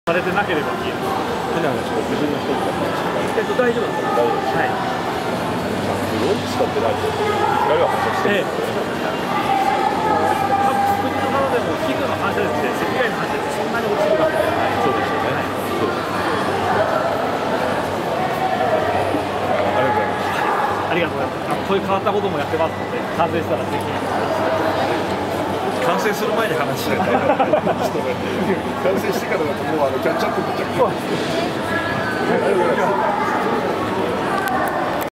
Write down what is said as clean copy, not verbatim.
されてなければ消えます。 変な話が自分の人とか大丈夫です。 大丈夫です。 はい。 すごい使ってないです。光は反射してる。 確実なのでも皮膚の反射率で赤外の反射率そんなに落ちるわけではない。 そうですよね。そうです。 ありがとうございます。こういう変わったこともやってますので、完成したらぜひ。 完成する前に話しないと。完成してからだともうキャッチアップになっちゃう。ありがとうございます。